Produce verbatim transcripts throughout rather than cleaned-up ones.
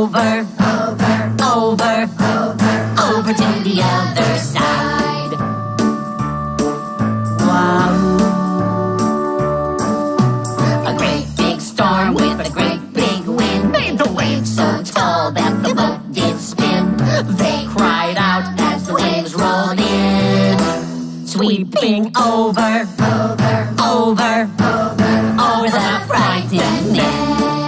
over, over, over, over, over to the other side. Wow. A great big storm with a great big wind made the waves so tall that the boat did spin. They cried out as the waves rolled in, sweeping over, over, over, over, over the frightened men.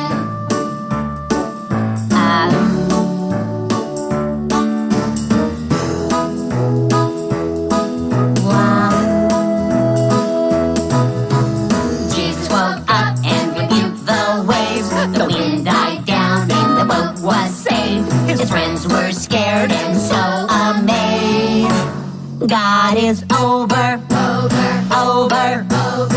The wind died down and the boat was saved. His friends were scared and so amazed. God is over, over, over, over.